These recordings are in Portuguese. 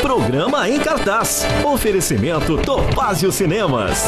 Programa em Cartaz. Oferecimento Topázio Cinemas.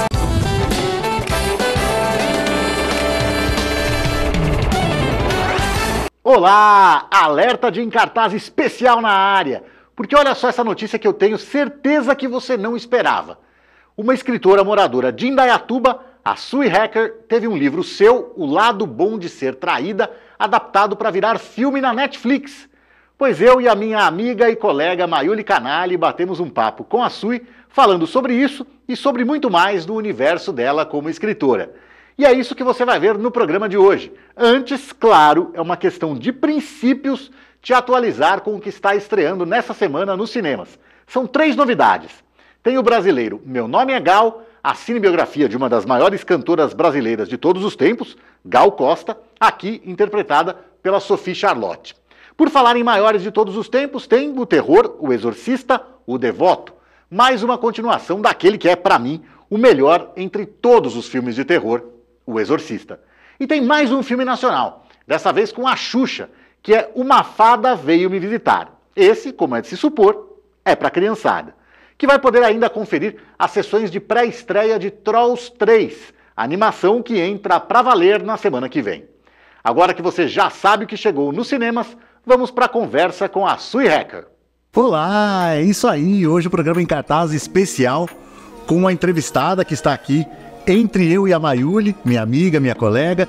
Olá! Alerta de em cartaz especial na área. Porque olha só essa notícia que eu tenho certeza que você não esperava. Uma escritora moradora de Indaiatuba, a Sui Hacker, teve um livro seu, O Lado Bom de Ser Traída, adaptado para virar filme na Netflix. Pois eu e a minha amiga e colega Mayuli Canali batemos um papo com a Sui, falando sobre isso e sobre muito mais do universo dela como escritora. E é isso que você vai ver no programa de hoje. Antes, claro, é uma questão de princípios te atualizar com o que está estreando nessa semana nos cinemas. São 3 novidades. Tem o brasileiro Meu Nome é Gal, a cinebiografia de uma das maiores cantoras brasileiras de todos os tempos, Gal Costa, aqui interpretada pela Sophie Charlotte. Por falar em maiores de todos os tempos, tem o terror, O Exorcista, O Devoto, mais uma continuação daquele que é, para mim, o melhor entre todos os filmes de terror, O Exorcista. E tem mais um filme nacional, dessa vez com a Xuxa, que é Uma Fada Veio Me Visitar. Esse, como é de se supor, é para criançada, que vai poder ainda conferir as sessões de pré-estreia de Trolls 3, a animação que entra pra valer na semana que vem. Agora que você já sabe o que chegou nos cinemas, vamos para a conversa com a Sui Hacker. Olá, é isso aí. Hoje o programa em cartaz especial com uma entrevistada que está aqui entre eu e a Mayuli, minha amiga, minha colega,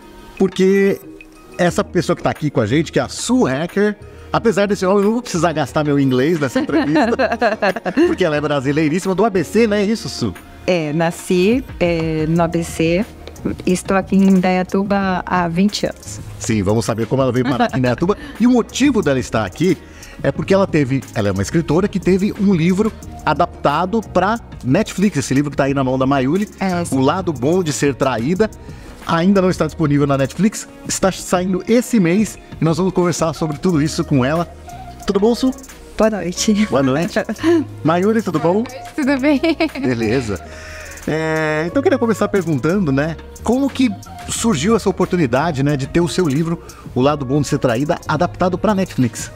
porque essa pessoa que está aqui com a gente, que é a Sui Hacker, apesar desse nome, eu não vou precisar gastar meu inglês nessa entrevista, porque ela é brasileiríssima, do ABC, não é isso, Su? Nasci no ABC, estou aqui em Indaiatuba há 20 anos. Sim, vamos saber como ela veio para aqui em Indaiatuba. E o motivo dela estar aqui é porque ela é uma escritora que teve um livro adaptado para Netflix, esse livro que está aí na mão da Mayuli, O Lado Bom de Ser Traída. Ainda não está disponível na Netflix, está saindo esse mês e nós vamos conversar sobre tudo isso com ela. Tudo bom, Su? Boa noite. Boa noite. Mayuli, tudo bom? Tudo bem. Beleza. Então eu queria começar perguntando, né, como que surgiu essa oportunidade, né, de ter o seu livro, O Lado Bom de Ser Traída, adaptado para Netflix?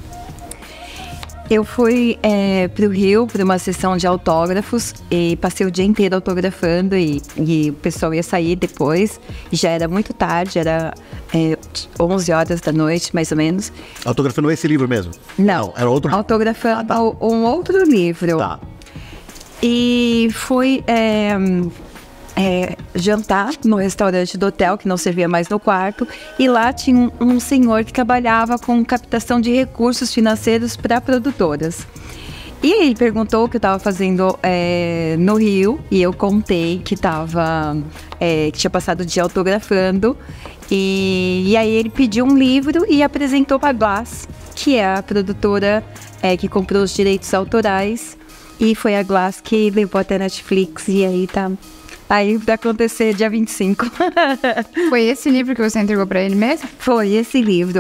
Eu fui para o Rio para uma sessão de autógrafos e passei o dia inteiro autografando e o pessoal ia sair depois. Já era muito tarde, era 11 horas da noite, mais ou menos. Autografando esse livro mesmo? Não, era outro? Autografando um outro livro. Tá. E fui jantar no restaurante do hotel, que não servia mais no quarto, e lá tinha um senhor que trabalhava com captação de recursos financeiros para produtoras. E ele perguntou o que eu estava fazendo no Rio, e eu contei que tinha passado o dia autografando, e aí ele pediu um livro e apresentou para a Glass, que é a produtora que comprou os direitos autorais, e foi a Glass que levou até a Netflix, e aí tá... Aí vai acontecer dia 25. Foi esse livro que você entregou pra ele mesmo? Foi esse livro.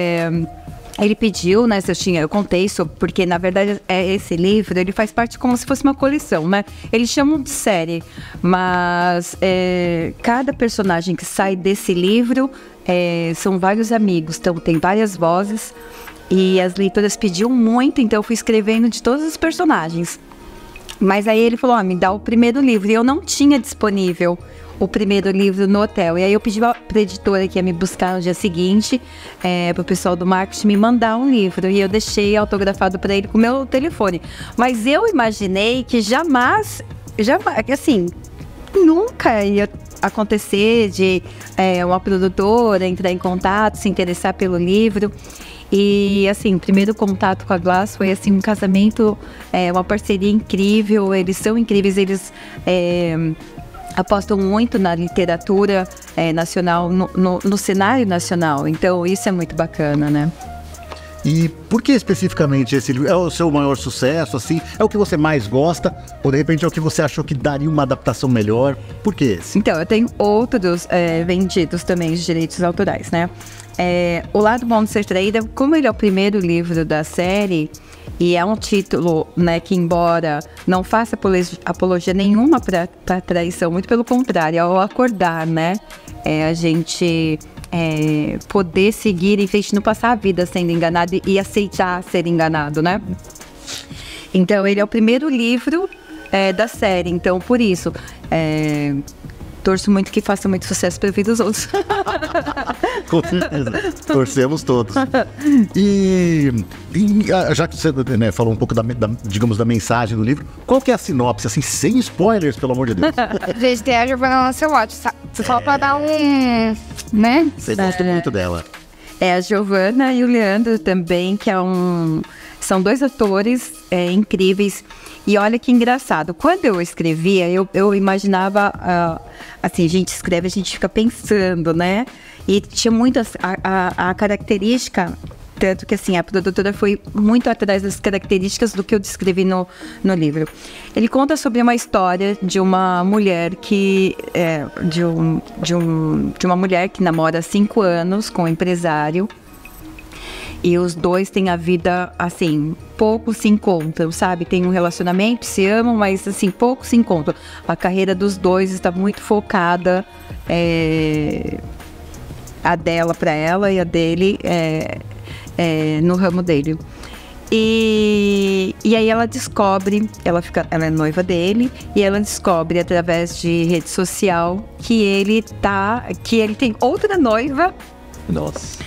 Ele pediu, né, eu contei sobre, porque na verdade esse livro, ele faz parte como se fosse uma coleção, né? Eles chamam de série, mas cada personagem que sai desse livro são vários amigos, então tem várias vozes e as leitoras pediam muito, então eu fui escrevendo de todos os personagens. Mas aí ele falou, me dá o primeiro livro. E eu não tinha disponível o primeiro livro no hotel. E aí eu pedi pra editora que ia me buscar no dia seguinte, pro pessoal do marketing me mandar um livro. E eu deixei autografado para ele com o meu telefone. Mas eu imaginei que jamais, assim, nunca ia acontecer de uma produtora entrar em contato, se interessar pelo livro. E, assim, o primeiro contato com a Glass foi, assim, um casamento, uma parceria incrível. Eles são incríveis, eles apostam muito na literatura nacional, no cenário nacional. Então, isso é muito bacana, né? E por que especificamente esse livro? É o seu maior sucesso, assim? É o que você mais gosta? Ou, de repente, é o que você achou que daria uma adaptação melhor? Por que esse? Então, eu tenho outros vendidos também de direitos autorais, né? O Lado Bom de Ser Traída, como ele é o primeiro livro da série, e é um título, né, que embora não faça apologia nenhuma para traição, muito pelo contrário, ao acordar, né, a gente poder seguir em frente, não passar a vida sendo enganado e aceitar ser enganado, né? Então, ele é o primeiro livro da série. Então, por isso, torço muito que faça muito sucesso para a vida dos outros. Com certeza. Torcemos todos. E já que você, né, falou um pouco digamos, da mensagem do livro, qual que é a sinopse, assim, sem spoilers, pelo amor de Deus? Gente, tem a Giovanna Lancelotti. Só pra dar um... né? Você gosta muito dela. É a Giovanna e o Leandro também, que são dois atores incríveis. E olha que engraçado, quando eu escrevia, eu imaginava, assim, a gente escreve, a gente fica pensando, né? E tinha muitas, a característica, tanto que assim, a produtora foi muito atrás das características do que eu descrevi no livro. Ele conta sobre uma história de uma mulher de uma mulher que namora há 5 anos com um empresário. E os dois têm a vida, assim, pouco se encontram, sabe? Tem um relacionamento, se amam, mas, assim, pouco se encontram. A carreira dos dois está muito focada, a dela para ela e a dele no ramo dele. E aí ela descobre, ela é noiva dele, e ela descobre através de rede social que ele tem outra noiva. Nossa.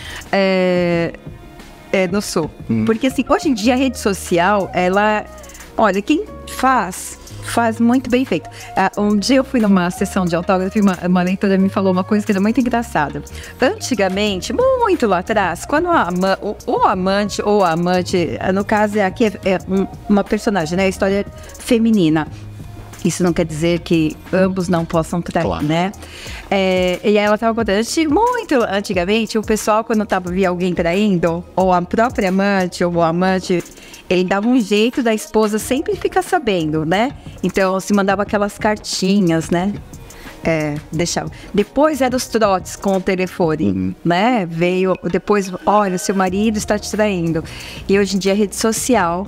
No Sul. Porque assim, hoje em dia a rede social, olha, quem faz muito bem feito. Um dia eu fui numa sessão de autógrafo e uma leitora me falou uma coisa que era muito engraçada. Antigamente, muito lá atrás, quando o amante ou a amante, no caso aqui uma personagem, né? A história feminina. Isso não quer dizer que ambos não possam trair, claro, né? E aí ela estava contando, muito antigamente, o pessoal, quando via alguém traindo, ou a própria amante, ou o amante, ele dava um jeito da esposa sempre ficar sabendo, né? Então, se mandava aquelas cartinhas, né? Deixava. Depois eram os trotes com o telefone, né? Veio, depois, olha, seu marido está te traindo. E hoje em dia, a rede social...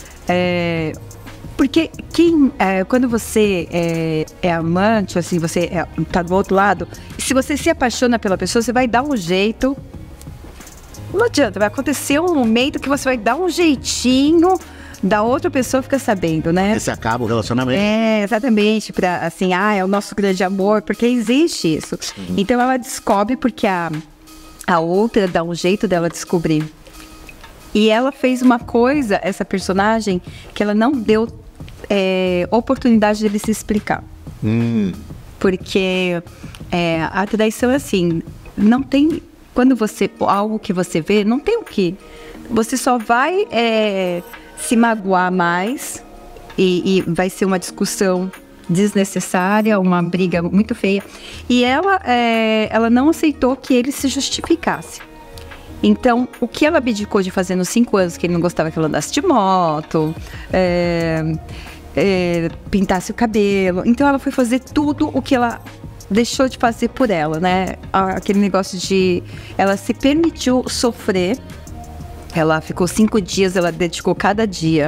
Porque quando você é amante, assim, você tá do outro lado, e se você se apaixona pela pessoa, você vai dar um jeito. Não adianta, vai acontecer um momento que você vai dar um jeitinho da outra pessoa ficar sabendo, né? Esse acaba o relacionamento. Exatamente, assim, é o nosso grande amor, porque existe isso. Então ela descobre porque a outra dá um jeito dela descobrir. E ela fez uma coisa, essa personagem, que ela não deu oportunidade de ele se explicar. Porque a traição é assim, não tem... Quando algo que você vê, não tem o que. Você só vai se magoar mais e vai ser uma discussão desnecessária, uma briga muito feia. E ela não aceitou que ele se justificasse. Então, o que ela abdicou de fazer nos 5 anos, que ele não gostava que ela andasse de moto, pintasse o cabelo. Então, ela foi fazer tudo o que ela deixou de fazer por ela, né? Aquele negócio de... Ela se permitiu sofrer. Ela ficou 5 dias, ela dedicou cada dia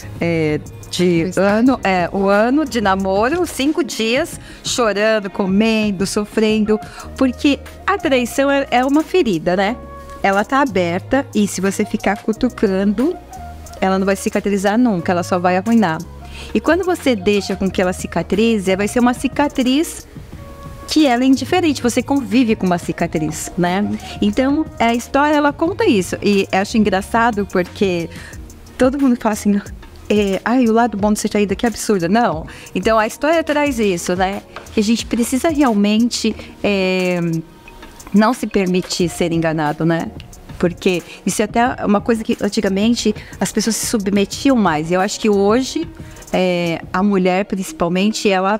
o ano de namoro, 5 dias, chorando, comendo, sofrendo. Porque a traição é uma ferida, né? Ela tá aberta e se você ficar cutucando, ela não vai cicatrizar nunca, ela só vai arruinar. E quando você deixa com que ela cicatrize, vai ser uma cicatriz que ela é indiferente, você convive com uma cicatriz, né? Então, a história, ela conta isso. E eu acho engraçado porque todo mundo fala assim, o lado bom de ser traída, que absurdo. Não. Então, a história traz isso, né? Que a gente precisa realmente... não se permitir ser enganado, né? Porque isso é até uma coisa que antigamente as pessoas se submetiam mais. Eu acho que hoje a mulher, principalmente, ela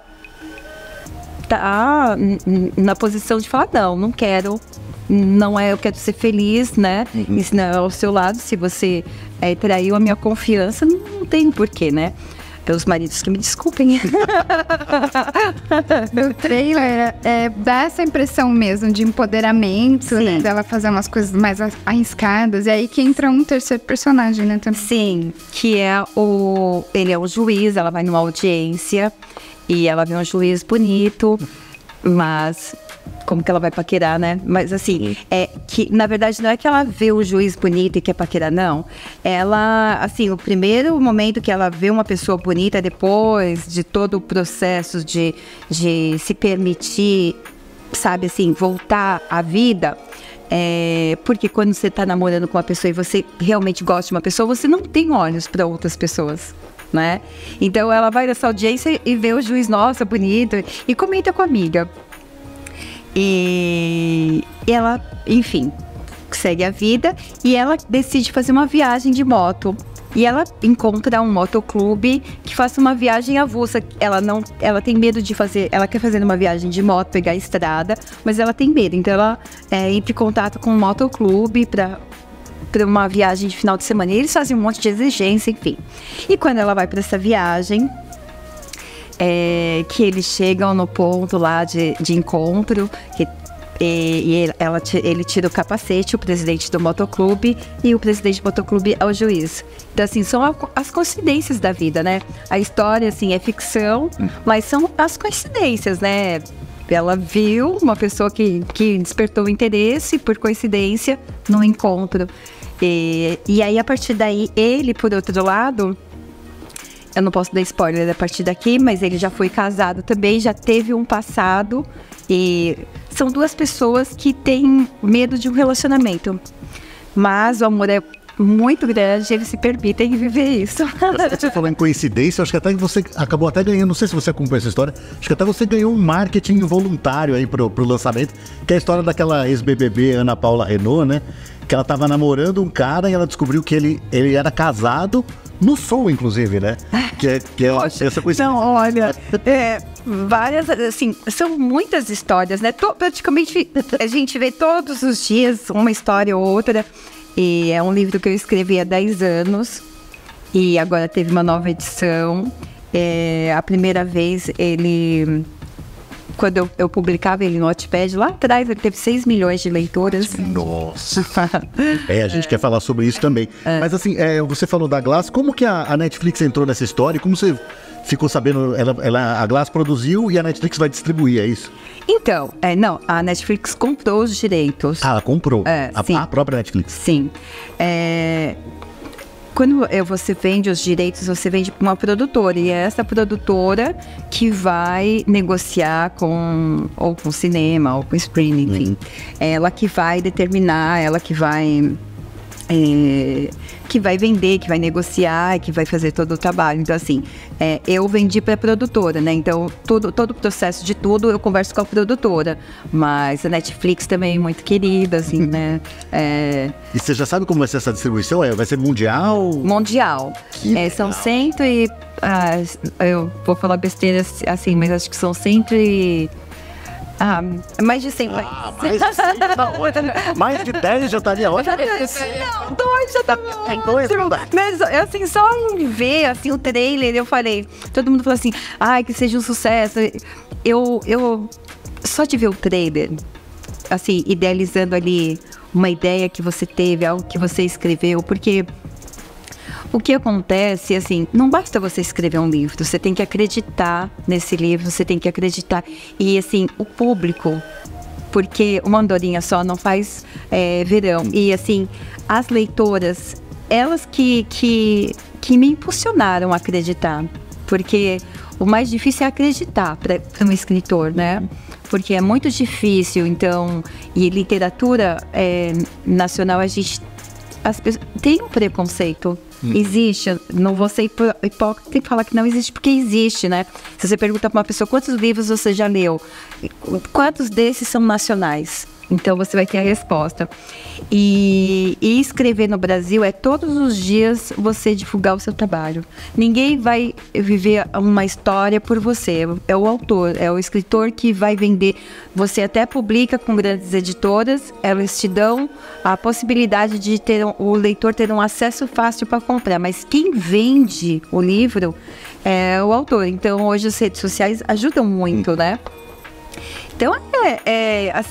tá na posição de falar, não quero, eu quero ser feliz, né? Isso não é ao seu lado. Se você traiu a minha confiança, não tem porquê, né? Pelos maridos que me desculpem. O trailer dá essa impressão mesmo de empoderamento, né, dela fazer umas coisas mais arriscadas. E aí que entra um terceiro personagem, né? Também. Sim, que ele é o juiz, ela vai numa audiência e ela vê um juiz bonito. Mas como que ela vai paquerar, né? Mas assim, é que na verdade não é que ela vê o juiz bonito e quer paquerar, não. Ela, assim, o primeiro momento que ela vê uma pessoa bonita, depois de todo o processo de se permitir, sabe, assim, voltar à vida. Porque quando você tá namorando com uma pessoa e você realmente gosta de uma pessoa, você não tem olhos para outras pessoas, né? Então ela vai nessa audiência e vê o juiz, nossa, bonito, e comenta com a amiga. E ela, enfim, segue a vida e ela decide fazer uma viagem de moto. E ela encontra um motoclube que faça uma viagem avulsa. Ela tem medo de fazer, ela quer fazer uma viagem de moto, pegar a estrada, mas ela tem medo. Então ela entra em contato com um motoclube para uma viagem de final de semana. E eles fazem um monte de exigência, enfim. E quando ela vai para essa viagem, que eles chegam no ponto lá de encontro, ele tira o capacete, o presidente do motoclube, e o presidente do motoclube é o juiz. Então, assim, são as coincidências da vida, né? A história, assim, é ficção, mas são as coincidências, né? Ela viu uma pessoa que despertou o interesse, por coincidência, no encontro. E aí, a partir daí, ele, por outro lado... Eu não posso dar spoiler a partir daqui, mas ele já foi casado também, já teve um passado. E são duas pessoas que têm medo de um relacionamento. Mas o amor é muito grande, eles se permitem viver isso. Você falou em coincidência, acho que até você acabou até ganhando, não sei se você acompanhou essa história, acho que até você ganhou um marketing voluntário aí pro lançamento, que é a história daquela ex-BBB Ana Paula Renault, né? Que ela tava namorando um cara e ela descobriu que ele era casado no Sul, inclusive, né? Que é essa coisa. Não, olha, várias, assim, são muitas histórias, né? Praticamente a gente vê todos os dias uma história ou outra. E é um livro que eu escrevi há 10 anos. E agora teve uma nova edição. A primeira vez quando eu publicava ele no Wattpad, lá atrás ele teve 6 milhões de leitoras. Nossa! A gente quer falar sobre isso também. Mas assim, você falou da Glass, como que a Netflix entrou nessa história? Como você ficou sabendo? A Glass produziu e a Netflix vai distribuir, é isso? Então, não, a Netflix comprou os direitos. Ah, ela comprou? Sim. A própria Netflix? Sim. Quando você vende os direitos, você vende para uma produtora. E é essa produtora que vai negociar com o cinema, ou com o streaming, enfim. Ela que vai determinar, ela que vai vender, que vai negociar, que vai fazer todo o trabalho. Então, assim, eu vendi para a produtora, né? Então, todo o processo de tudo eu converso com a produtora. Mas a Netflix também é muito querida, assim, né? E você já sabe como vai ser essa distribuição? Vai ser mundial? Mundial. São 100 e... eu vou falar besteira assim, mas acho que são 100 e... mais de 100 países. Mais de 10 já estaria ótimo. Não, 2 já tá bom. Mas, assim, só em ver, assim, o trailer, eu falei... Todo mundo falou assim, que seja um sucesso. Eu só de ver o trailer, assim, idealizando ali uma ideia que você teve, algo que você escreveu, porque... O que acontece, assim, não basta você escrever um livro, você tem que acreditar nesse livro, você tem que acreditar. E, assim, o público, porque uma andorinha só não faz verão. E, assim, as leitoras, elas que me impulsionaram a acreditar. Porque o mais difícil é acreditar para um escritor, né? Porque é muito difícil, então... E literatura nacional, a gente... tem um preconceito. Existe, não vou ser hipócrita e falar que não existe, porque existe, né? Se você pergunta para uma pessoa quantos livros você já leu, quantos desses são nacionais? Então você vai ter a resposta. E escrever no Brasil é todos os dias você divulgar o seu trabalho. Ninguém vai viver uma história por você. É o autor, é o escritor que vai vender. Você até publica com grandes editoras, elas te dão a possibilidade de o leitor ter um acesso fácil para comprar. Mas quem vende o livro é o autor. Então hoje as redes sociais ajudam muito, né? Então, assim,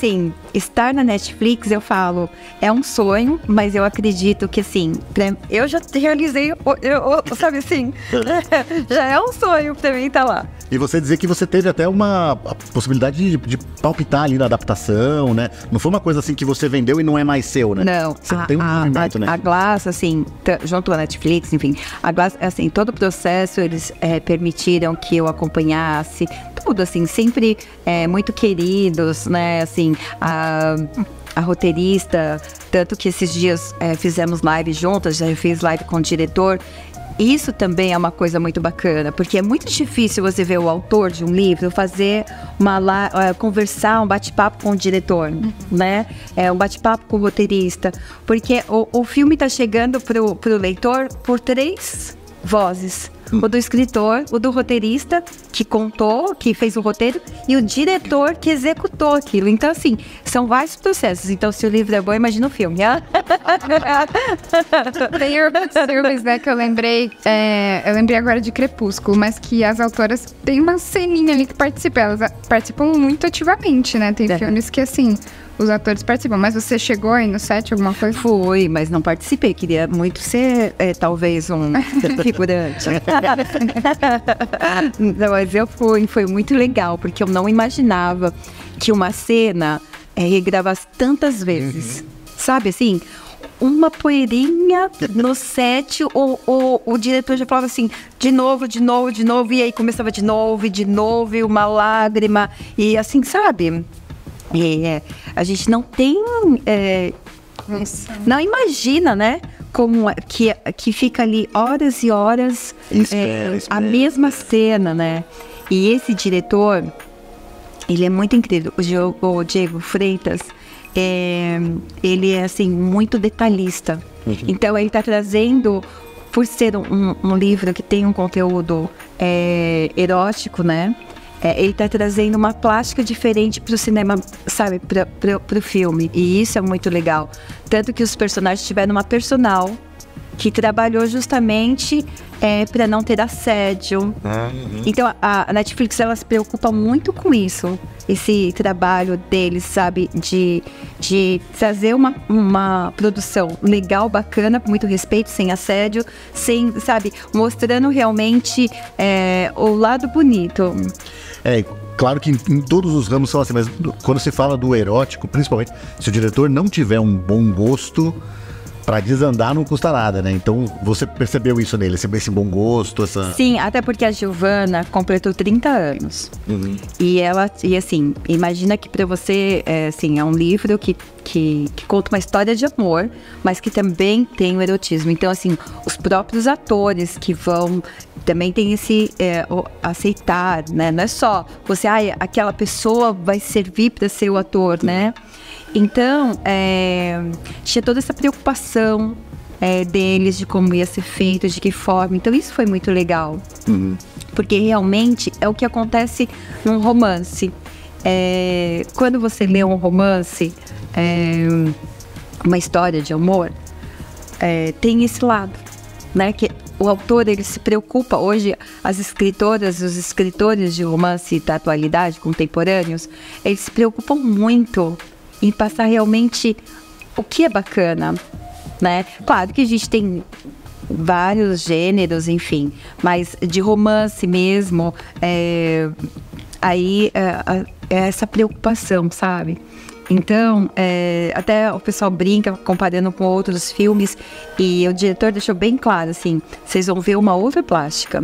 estar na Netflix, eu falo, é um sonho, mas eu acredito que, assim, eu já realizei, sabe assim, já é um sonho pra mim estar lá. E você dizer que você teve até uma possibilidade de palpitar ali na adaptação, né? Não foi uma coisa assim que você vendeu e não é mais seu, né? Não, você tem um movimento, né? A Glass, assim, junto à Netflix, enfim, a Glass, assim, todo o processo, eles permitiram que eu acompanhasse, tudo, assim, sempre muito queridos, né, assim, a roteirista, tanto que esses dias fizemos live juntas, já fiz live com o diretor. Isso também é uma coisa muito bacana, porque é muito difícil você ver o autor de um livro fazer conversar, um bate-papo com o diretor, né? Um bate-papo com o roteirista, porque o filme está chegando pro leitor por 3 vozes. O do escritor, o do roteirista, que contou, que fez o roteiro, e o diretor que executou aquilo. Então, assim, são vários processos. Então, se o livro é bom, imagina o filme. Tem outros filmes, né, que eu lembrei agora de Crepúsculo, mas que as autoras têm uma ceninha ali que participam. Elas participam muito ativamente, né? Tem filmes que, assim, os atores participam. Mas você chegou aí no set, alguma coisa? Fui, mas não participei. Queria muito ser, talvez, um figurante. Não, mas eu fui. Foi muito legal, porque eu não imaginava que uma cena regravasse tantas vezes. Sabe, assim, uma poeirinha no set, o diretor já falava assim, de novo, e aí começava de novo, e uma lágrima, e assim, sabe? A gente não tem, não imagina, né, como que fica ali horas e horas a mesma cena, né? E esse diretor, ele é muito incrível, o Diego Freitas, ele é assim, muito detalhista. Então ele está trazendo, por ser um livro que tem um conteúdo erótico, né? Ele está trazendo uma plástica diferente para o cinema, sabe, para o filme. E isso é muito legal. Tanto que os personagens tiveram uma personal que trabalhou justamente para não ter assédio. Então a Netflix, ela se preocupa muito com isso. Esse trabalho deles, sabe, de trazer uma produção legal, bacana, com muito respeito, sem assédio, sem, sabe, mostrando realmente o lado bonito. Claro que em todos os ramos são assim, mas quando se fala do erótico, principalmente, se o diretor não tiver um bom gosto, pra desandar não custa nada, né? Então você percebeu isso nele, esse bom gosto, essa... Sim, até porque a Giovanna completou 30 anos. E assim, imagina que pra você, assim, é um livro que conta uma história de amor, mas que também tem o erotismo. Então, assim, os próprios atores que vão... Também tem esse aceitar, né? Não é só você, aquela pessoa vai servir para ser o ator, né? Então, tinha toda essa preocupação deles de como ia ser feito, de que forma. Então, isso foi muito legal. Porque realmente é o que acontece num romance. Quando você lê um romance, uma história de amor, tem esse lado, né? Que o autor, ele se preocupa, hoje as escritoras, os escritores de romance da atualidade, contemporâneos, eles se preocupam muito em passar realmente o que é bacana, né? Claro que a gente tem vários gêneros, enfim, mas de romance mesmo, aí é essa preocupação, sabe? Então, até o pessoal brinca comparando com outros filmes, e o diretor deixou bem claro, assim, vocês vão ver uma outra plástica.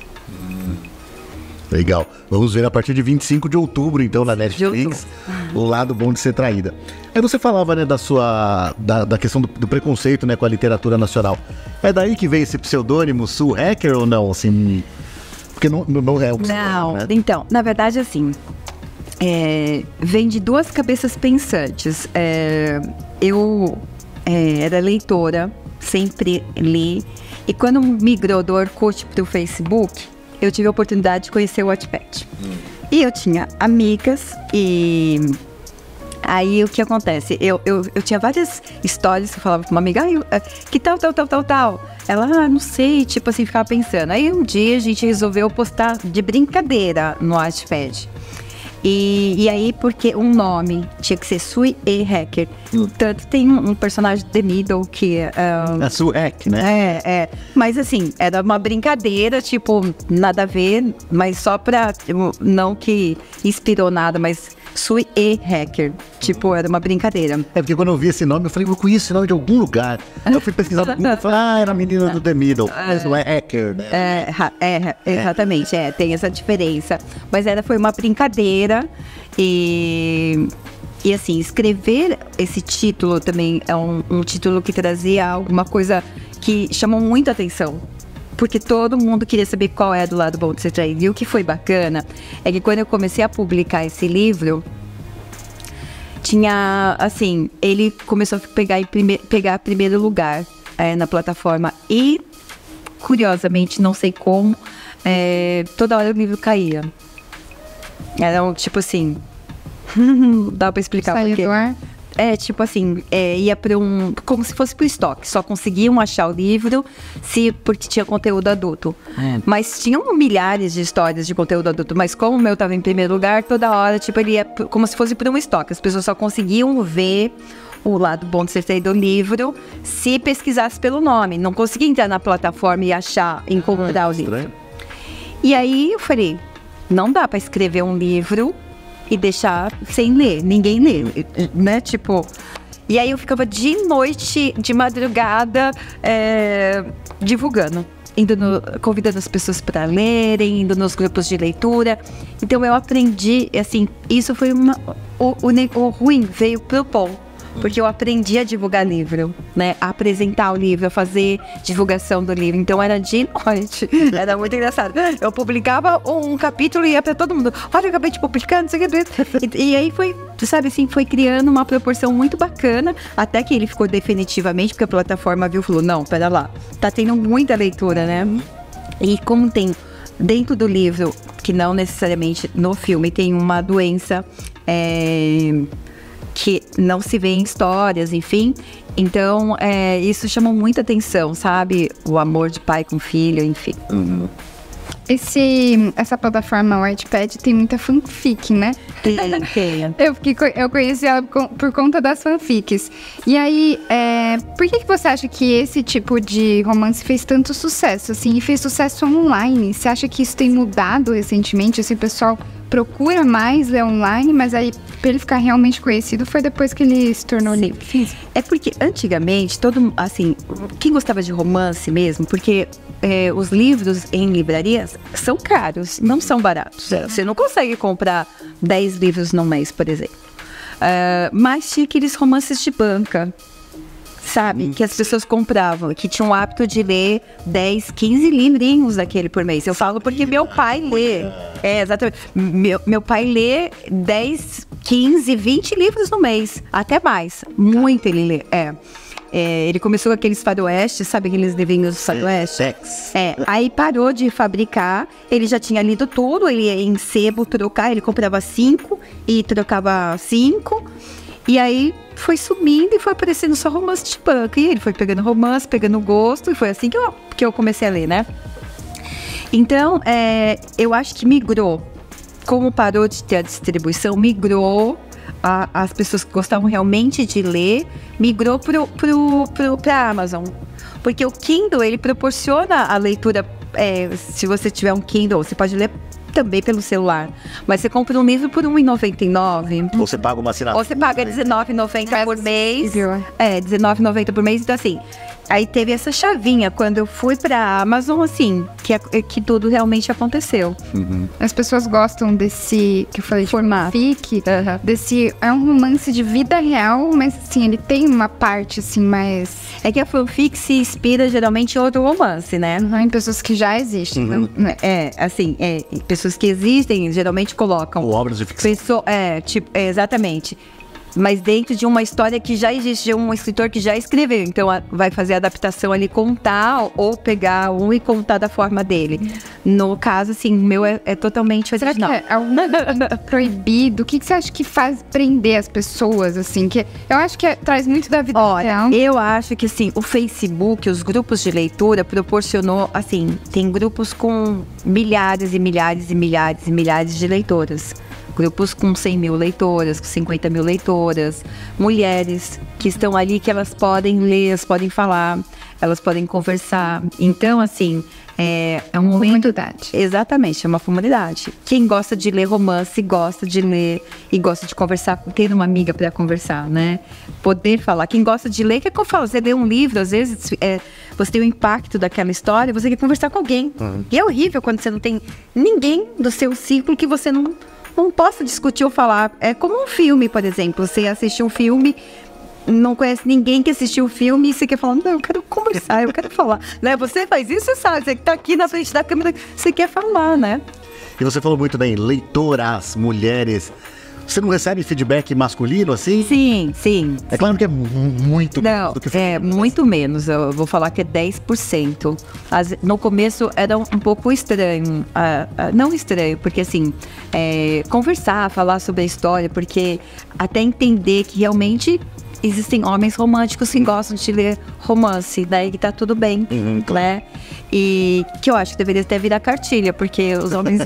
Legal. Vamos ver a partir de 25 de outubro, então, na Netflix, O Lado Bom de Ser Traída. Aí você falava, né, da questão do preconceito, né, com a literatura nacional. É daí que veio esse pseudônimo Sue Hacker ou não, assim? Porque não é o pseudônimo, Não, né? então, na verdade, assim... vem de duas cabeças pensantes. Eu era leitora, sempre li, e quando migrou do Orkut para o Facebook, eu tive a oportunidade de conhecer o Wattpad. E eu tinha amigas, e aí o que acontece? Eu tinha várias histórias que eu falava com uma amiga, que tal. Ela, não sei, tipo assim, ficava pensando. Aí um dia a gente resolveu postar de brincadeira no Wattpad. E aí, porque um nome tinha que ser Sui E. Hacker. Tanto tem um personagem The Middle que... A Sue Hack, né? Mas assim, era uma brincadeira, tipo, nada a ver, mas só pra... Não que inspirou nada, mas Sui E. Hacker. Tipo, era uma brincadeira. Porque quando eu vi esse nome, eu falei, eu conheço esse nome de algum lugar. Aí eu fui pesquisar no Google e falei, era a menina do The Middle. Mas não é Hacker, né? Exatamente, tem essa diferença. Mas foi uma brincadeira e assim, escrever esse título também é um título que trazia alguma coisa que chamou muita atenção. Porque todo mundo queria saber qual é do lado bom de ser traído. E o que foi bacana é que quando eu comecei a publicar esse livro, tinha, assim, ele começou a pegar primeiro lugar na plataforma. E, curiosamente, não sei como, toda hora o livro caía. Era tipo assim... dá pra explicar por quê. Tipo assim, ia pra como se fosse pro estoque. Só conseguiam achar o livro porque tinha conteúdo adulto. Mas tinham milhares de histórias de conteúdo adulto. Mas como o meu tava em primeiro lugar, toda hora, tipo, ele ia como se fosse pra um estoque. As pessoas só conseguiam ver o lado bom de ser traído do livro se pesquisasse pelo nome. Não conseguia entrar na plataforma e encontrar o livro. E aí eu falei, não dá pra escrever um livro e deixar sem ler, ninguém lê, né, tipo... E aí eu ficava de noite, de madrugada, divulgando, convidando as pessoas para lerem, indo nos grupos de leitura. Então eu aprendi, assim, isso foi o ruim veio pro bom. Porque eu aprendi a divulgar livro, né? A apresentar o livro, a fazer divulgação do livro. Então era de noite. Era muito engraçado. Eu publicava um capítulo e ia pra todo mundo. Olha, eu acabei de publicar, não sei o que. E aí foi, sabe assim, foi criando uma proporção muito bacana. Até que ele ficou definitivamente, porque a plataforma viu e falou, não, pera lá. Tá tendo muita leitura, né? E como tem dentro do livro, que não necessariamente no filme, tem uma doença... que não se vê em histórias, enfim. Então, isso chamou muita atenção, sabe? O amor de pai com filho, enfim. Essa plataforma Wattpad tem muita fanfic, né? Tem. Eu conheci ela por conta das fanfics. E aí, por que você acha que esse tipo de romance fez tanto sucesso, assim? E fez sucesso online? Você acha que isso tem mudado recentemente? Assim, o pessoal procura mais ler online, mas aí, pra ele ficar realmente conhecido, foi depois que ele se tornou livro. É porque, antigamente, assim, quem gostava de romance mesmo, porque os livros em livrarias são caros, não são baratos. Você não consegue comprar 10 livros num mês, por exemplo. Mas tinha aqueles romances de banca, sabe? Que as pessoas compravam, que tinham o hábito de ler 10, 15 livrinhos daquele por mês. Eu falo porque meu pai lê. Exatamente. Meu pai lê 10, 15, 20 livros no mês. Até mais. Muito ele lê. Ele começou com aqueles faroestes, sabe aqueles livrinhos do faroeste? Aí parou de fabricar, ele já tinha lido tudo, ele ia em sebo trocar, ele comprava 5 e trocava 5. E aí foi sumindo e foi aparecendo só romance de banca. E ele foi pegando romance, pegando gosto, e foi assim que eu comecei a ler, né? Então, eu acho que migrou. Como parou de ter a distribuição, migrou. As pessoas que gostavam realmente de ler, migrou pra Amazon. Porque o Kindle, ele proporciona a leitura. Se você tiver um Kindle, você pode ler também pelo celular. Mas você compra um livro por R$1,99. Ou você paga uma assinatura. Ou você paga R$19,90 por mês. R$19,90 por mês. Então, assim, aí teve essa chavinha. Quando eu fui pra Amazon, assim, que tudo realmente aconteceu. As pessoas gostam desse, que eu falei, formato. Fic, desse, é um romance de vida real, mas, assim, ele tem uma parte, assim, mais... É que a fanfic se inspira, geralmente, em outro romance, né? Em pessoas que já existem. Pessoas que existem, geralmente colocam... Ou obras de ficção. Exatamente. Mas dentro de uma história que já existe, de um escritor que já escreveu. Então, vai fazer a adaptação ali, contar, ou pegar um e contar da forma dele. No caso, assim, o meu é totalmente original. Será que é algum proibido? O que você acha que faz prender as pessoas, assim? Que eu acho que traz muito da vida real. Eu acho que, assim, o Facebook, os grupos de leitura, proporcionou, assim, tem grupos com milhares e milhares e milhares e milhares de leitoras. grupos com 100 mil leitoras, com 50 mil leitoras, mulheres que estão ali, que elas podem ler, elas podem falar, elas podem conversar. Então, assim, é um momento... Comunidade. Exatamente, é uma comunidade. Quem gosta de ler romance, gosta de ler e gosta de conversar, ter uma amiga para conversar, né? Poder falar. Quem gosta de ler, quer que eu falo? Você lê um livro, às vezes, você tem o impacto daquela história, você quer conversar com alguém. E é horrível quando você não tem ninguém do seu ciclo que você não possa discutir ou falar. É como um filme, por exemplo. Você assiste um filme, não conhece ninguém que assistiu o filme e você quer falar, não, eu quero conversar, eu quero falar. Né? Você faz isso, você sabe, você tá aqui na frente da câmera, você quer falar, né? E você falou muito bem, leitoras, mulheres. Você não recebe feedback masculino assim? Sim, sim. É claro que é muito Não, do que é muito menos. Eu vou falar que é 10%. No começo era um pouco estranho. Não estranho, porque assim, conversar, falar sobre a história, porque até entender que realmente existem homens românticos que gostam de ler romance, daí que tá tudo bem, né? E que eu acho que deveria até virar cartilha, porque os homens...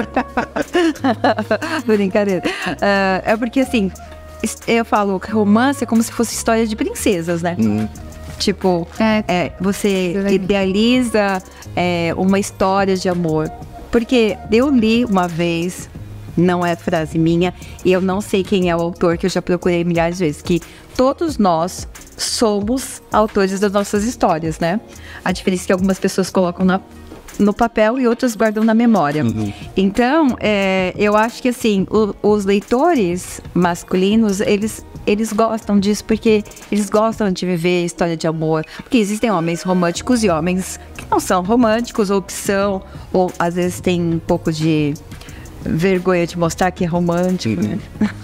Brincadeira. É porque, assim, eu falo que romance é como se fosse história de princesas, né? Tipo, você idealiza uma história de amor. Porque eu li uma vez... Não é frase minha, e eu não sei quem é o autor, que eu já procurei milhares de vezes, que todos nós somos autores das nossas histórias, né? A diferença é que algumas pessoas colocam no papel e outras guardam na memória. Então, eu acho que assim, os leitores masculinos, eles gostam disso porque eles gostam de viver história de amor. Porque existem homens românticos e homens que não são românticos, ou que são, ou às vezes tem um pouco de... vergonha de mostrar que é romântico, né?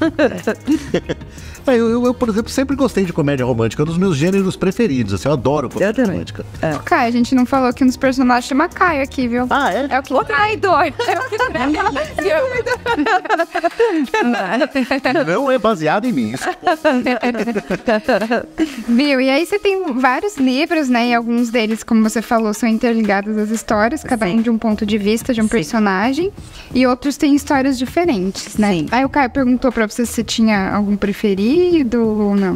Eu, por exemplo, sempre gostei de comédia romântica. É um dos meus gêneros preferidos. Assim, eu adoro comédia romântica. Caio, a gente não falou que um dos personagens chama Caio aqui, viu? Ah, é? É o traidor. Não é baseado em mim. Viu? E aí você tem vários livros, né? E alguns deles, como você falou, são interligados às histórias, cada um de um ponto de vista de um personagem. E outros têm histórias diferentes, né? Sim. Aí o Caio perguntou pra você se tinha algum preferido ou não.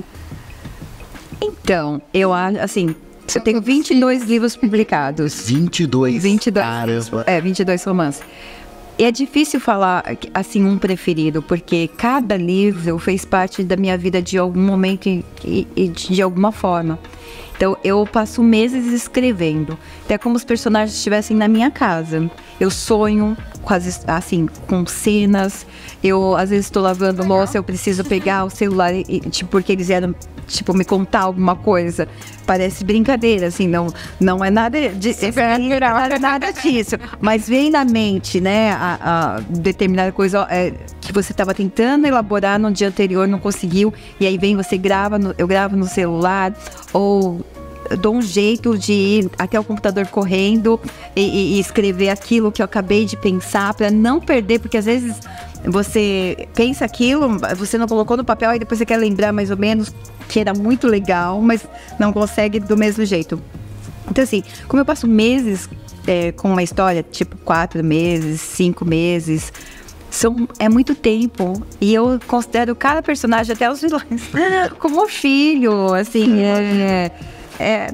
Então, eu acho, assim, eu tenho 22 livros publicados. 22? 22. Caramba. 22 romances. E é difícil falar, assim, um preferido, porque cada livro fez parte da minha vida de algum momento e de alguma forma. Então, eu passo meses escrevendo. Até como os personagens estivessem na minha casa. Eu sonho assim, com cenas. Eu, às vezes, estou lavando louça, eu preciso pegar o celular, tipo, porque eles eram, tipo, me contar alguma coisa. Parece brincadeira, assim, não é nada nada disso. Mas vem na mente, né, a determinada coisa que você estava tentando elaborar no dia anterior, não conseguiu, e aí vem, você grava, eu gravo no celular, ou... Eu dou um jeito de ir até o computador correndo e escrever aquilo que eu acabei de pensar para não perder, porque às vezes você pensa aquilo, você não colocou no papel e depois você quer lembrar mais ou menos que era muito legal, mas não consegue do mesmo jeito. Então assim, como eu passo meses com uma história, tipo 4 meses, 5 meses... É muito tempo. E eu considero cada personagem, até os vilões, como um filho, assim, é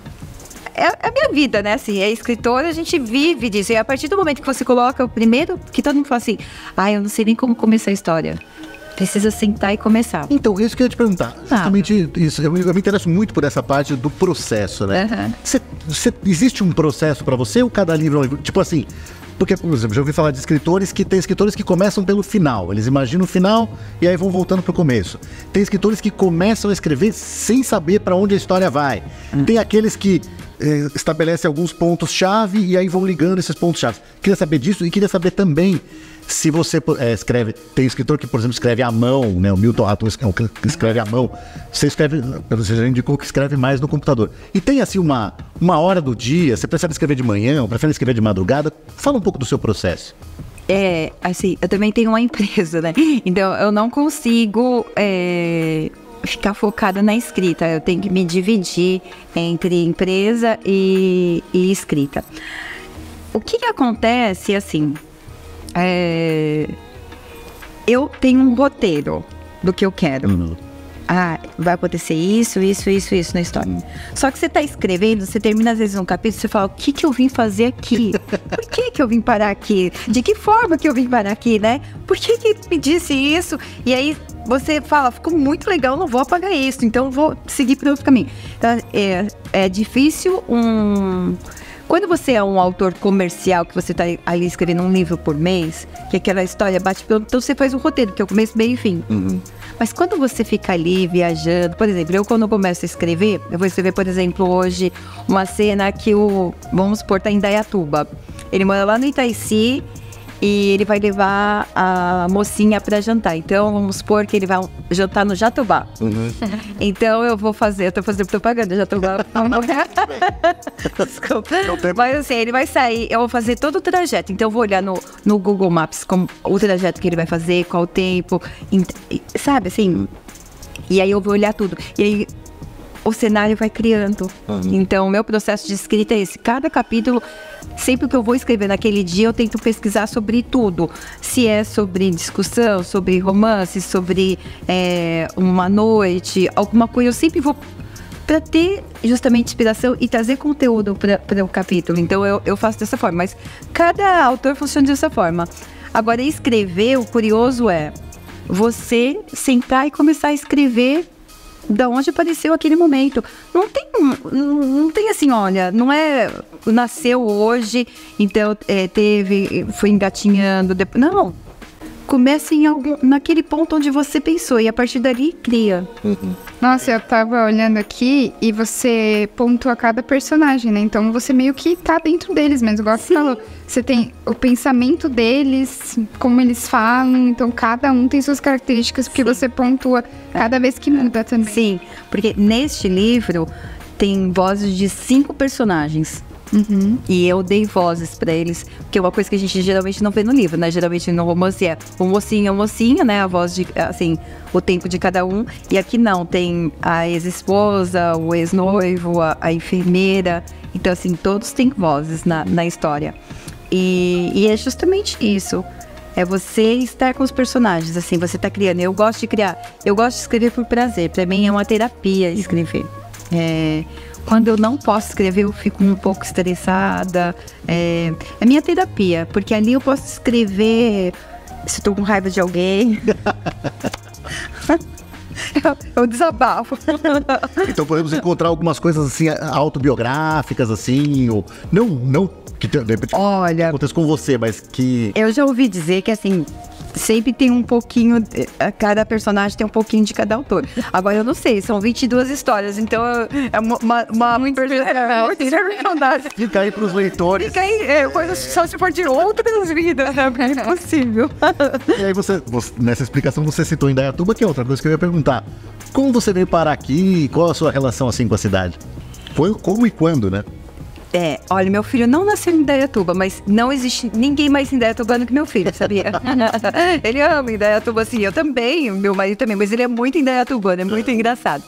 a minha vida, né, assim, escritora, a gente vive disso, e a partir do momento que você coloca o primeiro, que todo mundo fala assim, eu não sei nem como começar a história, precisa sentar e começar. Então, isso que eu ia te perguntar, justamente isso, eu me interesso muito por essa parte do processo, né? Existe um processo pra você ou cada livro, tipo assim, porque, por exemplo, já ouvi falar de escritores que começam pelo final. Eles imaginam o final e aí vão voltando pro começo. Tem escritores que começam a escrever sem saber para onde a história vai. Tem aqueles que estabelecem alguns pontos-chave e aí vão ligando esses pontos-chave. Queria saber disso e queria saber também se você escreve... Tem escritor que, por exemplo, escreve à mão, né? O Milton Rato escreve à mão. Você já indicou que escreve mais no computador. E tem, assim, uma hora do dia, você prefere escrever de manhã ou prefere escrever de madrugada? Fala um pouco do seu processo. Assim, eu também tenho uma empresa, né? Então, eu não consigo ficar focada na escrita. Eu tenho que me dividir entre empresa e escrita. O que acontece, assim... eu tenho um roteiro do que eu quero. Vai acontecer isso na história. Só que você tá escrevendo, você termina às vezes um capítulo, você fala, o que eu vim fazer aqui? Por que eu vim parar aqui? De que forma que eu vim parar aqui, né? Por que me disse isso? E aí você fala, ficou muito legal, não vou apagar isso, então vou seguir para outro caminho. Então, é difícil Quando você é um autor comercial, que você tá ali escrevendo um livro por mês, que aquela história bate pelo... Então você faz um roteiro, que é o começo, meio e fim. Mas quando você fica ali viajando... Por exemplo, eu quando começo a escrever, eu vou escrever, por exemplo, hoje, uma cena que vamos supor, tá em Indaiatuba. Ele mora lá no Itaici e ele vai levar a mocinha para jantar. Então, vamos supor que ele vai jantar no Jatobá. Então, eu tô fazendo propaganda, Jatobá. Desculpa. Mas assim, ele vai sair, eu vou fazer todo o trajeto. Então, eu vou olhar no Google Maps como o trajeto que ele vai fazer, qual o tempo, sabe, assim. E aí, eu vou olhar tudo. E aí, o cenário vai criando. Então, o meu processo de escrita é esse. Cada capítulo, sempre que eu vou escrever naquele dia, eu tento pesquisar sobre tudo. Se é sobre discussão, sobre romance, sobre uma noite, alguma coisa. Eu sempre vou para ter justamente inspiração e trazer conteúdo para o capítulo. Então, eu faço dessa forma. Mas cada autor funciona dessa forma. Agora, escrever, o curioso é você sentar e começar a escrever da onde apareceu aquele momento. Não tem assim, olha, não é nasceu hoje, então foi engatinhando depois. Não. Começa naquele ponto onde você pensou e a partir dali cria. Nossa, eu tava olhando aqui e você pontua cada personagem, né? Então você meio que tá dentro deles mesmo, igual você falou. Você tem o pensamento deles, como eles falam, então cada um tem suas características, porque você pontua cada vez que muda também. Sim, porque neste livro tem vozes de 5 personagens. E eu dei vozes pra eles, que é uma coisa que a gente geralmente não vê no livro, né? Geralmente no romance é o mocinho e a mocinha, né? A voz de, assim, o tempo de cada um. E aqui não, tem a ex-esposa, o ex-noivo, a enfermeira. Então, assim, todos têm vozes na história. E é justamente isso. É você estar com os personagens, assim, você tá criando. Eu gosto de criar, eu gosto de escrever por prazer. Pra mim é uma terapia escrever. Quando eu não posso escrever, eu fico um pouco estressada. É minha terapia, porque ali eu posso escrever se eu tô com raiva de alguém. Eu desabafo. Então podemos encontrar algumas coisas assim, autobiográficas, assim, ou não que de repente acontece com você, mas que... Eu já ouvi dizer que, assim, sempre tem um pouquinho, cada personagem tem um pouquinho de cada autor. Agora, eu não sei, são 22 histórias, então é uma personagem. Fica aí pros leitores. Fica aí, coisa só se for de outras vidas, é possível. E aí nessa explicação você citou Indaiatuba, que é outra coisa que eu ia perguntar. Como você veio parar aqui? Qual a sua relação assim com a cidade? Foi como e quando, né? Olha, meu filho não nasceu em Indaiatuba, mas não existe ninguém mais indaiatubano que meu filho, sabia? Ele ama Indaiatuba, assim, eu também, meu marido também, mas ele é muito indaiatubano, é muito engraçado.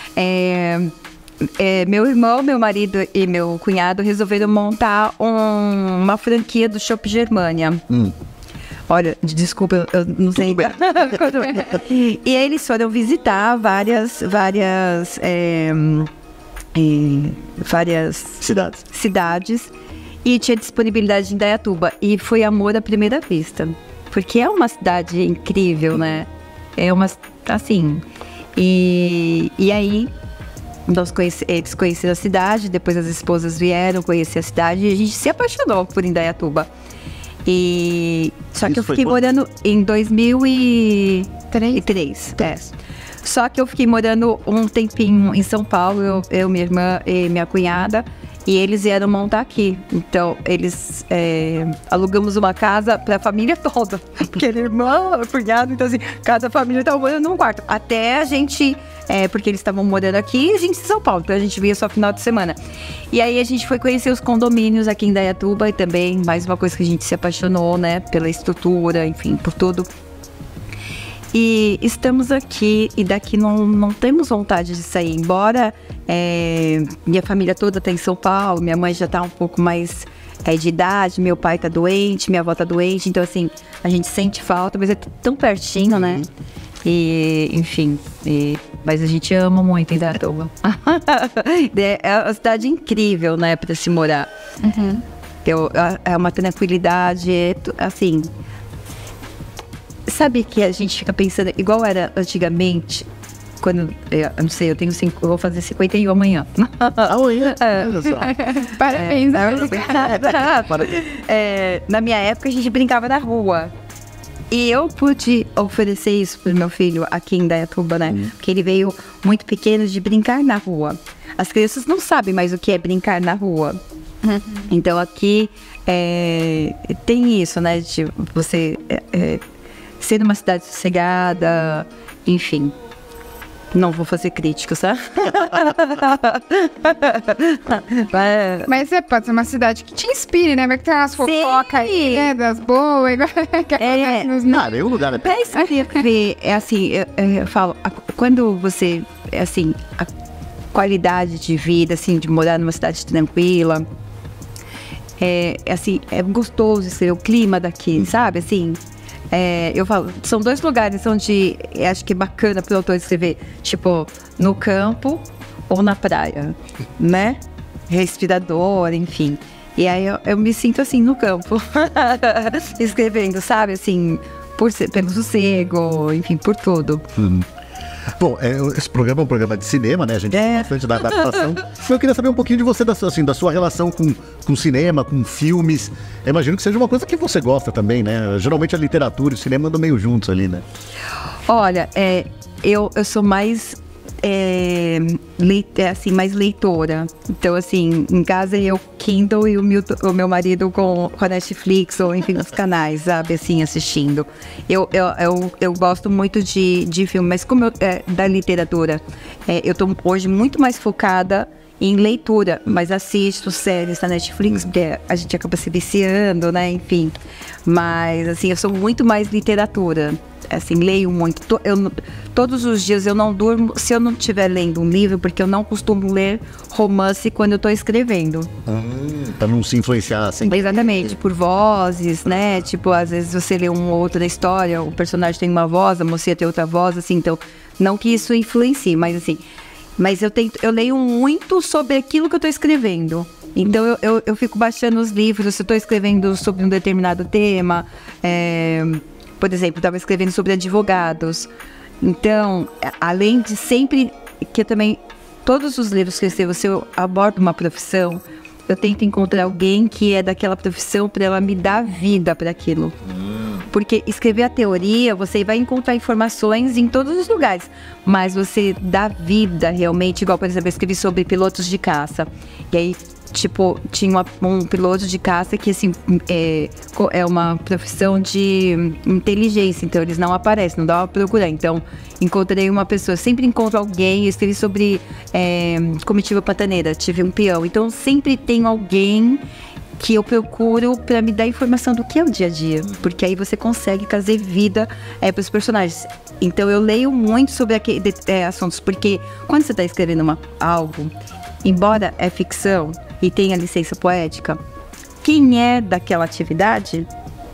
Meu irmão, meu marido e meu cunhado resolveram montar uma franquia do Chopp Germânia. Olha, desculpa, eu não sei. E aí eles foram visitar várias cidades e tinha disponibilidade em Indaiatuba e foi amor à primeira vista, porque é uma cidade incrível, né? É uma, assim, e aí eles conheceram a cidade, depois as esposas vieram conhecer a cidade e a gente se apaixonou por Indaiatuba. Só que eu fiquei morando em 2003. Só que eu fiquei morando um tempinho em São Paulo, eu, minha irmã e minha cunhada, e eles vieram montar aqui. Então, eles alugamos uma casa para a família toda. Porque era irmã, cunhado, então assim, cada família estava morando num quarto. Até a gente, porque eles estavam morando aqui e a gente em São Paulo, então a gente via só final de semana. E aí a gente foi conhecer os condomínios aqui em Indaiatuba e também, mais uma coisa que a gente se apaixonou, né, pela estrutura, enfim, por tudo. E estamos aqui e daqui não temos vontade de sair, embora minha família toda está em São Paulo, minha mãe já está um pouco mais de idade, meu pai tá doente, minha avó tá doente, então assim, a gente sente falta, mas é tão pertinho, né? E, enfim, mas a gente ama muito Indaiatuba. É uma cidade incrível, né, pra se morar. É uma tranquilidade, assim... Sabe que a gente fica pensando, igual era antigamente, quando, eu não sei, eu vou fazer 51 amanhã. Olha só. Parabéns. Na minha época, a gente brincava na rua. E eu pude oferecer isso pro meu filho aqui em Indaiatuba, né? Porque ele veio muito pequeno de brincar na rua. As crianças não sabem mais o que é brincar na rua. Então aqui tem isso, né? De você ser uma cidade sossegada, enfim. Não vou fazer críticas, tá? Mas pode ser uma cidade que te inspire, né? Vai que tem umas fofocas aí, né? Das boas. Cara, é um lugar... Pra escrever, assim, eu falo, quando você, assim, a qualidade de vida, assim, de morar numa cidade tranquila, assim, é gostoso escrever o clima daqui, sabe? Assim... eu falo, são 2 lugares onde acho que é bacana para o autor escrever, tipo, no campo ou na praia, né? Respirador, enfim. E aí eu me sinto assim no campo, escrevendo, sabe? Assim, pelo sossego, enfim, por tudo. Bom, esse programa é um programa de cinema, né? A gente fala bastante da adaptação. Eu queria saber um pouquinho de você, da sua relação com cinema, com filmes. Eu imagino que seja uma coisa que você gosta também, né? Geralmente a literatura e o cinema andam meio juntos ali, né? Olha, eu sou mais... assim, mais leitora. Então, assim, em casa eu Kindle e o meu marido com a Netflix, ou enfim, os canais, sabe, assim, assistindo. Eu gosto muito de filme, mas como da literatura, eu tô hoje muito mais focada em leitura, mas assisto séries na Netflix, porque a gente acaba se viciando, né, enfim. Mas, assim, eu sou muito mais literatura. Assim, leio muito. Todos os dias eu não durmo se eu não estiver lendo um livro, porque eu não costumo ler romance quando eu estou escrevendo. Pra não se influenciar assim. Exatamente, por vozes, né? Tipo, às vezes você lê um ou outro da história, o personagem tem uma voz, a mocinha tem outra voz, assim, então, não que isso influencie, mas assim, eu leio muito sobre aquilo que eu estou escrevendo. Então eu fico baixando os livros, se eu estou escrevendo sobre um determinado tema, por exemplo, estava escrevendo sobre advogados. Então, além de sempre, que eu também, todos os livros que eu escrevo, se eu abordo uma profissão, eu tento encontrar alguém que é daquela profissão para ela me dar vida para aquilo. Porque escrever a teoria, você vai encontrar informações em todos os lugares, mas você dá vida realmente, igual, por exemplo, eu escrevi sobre pilotos de caça. E aí, tipo, tinha um piloto de caça que, assim, é uma profissão de inteligência, então eles não aparecem, não dá pra procurar. Então, encontrei uma pessoa, sempre encontro alguém, eu escrevi sobre comitiva pantaneira, tive um peão. Então, sempre tem alguém que eu procuro para me dar informação do que é o dia a dia, porque aí você consegue trazer vida para os personagens. Então, eu leio muito sobre assuntos, porque quando você está escrevendo algo, embora é ficção e tenha licença poética, quem é daquela atividade,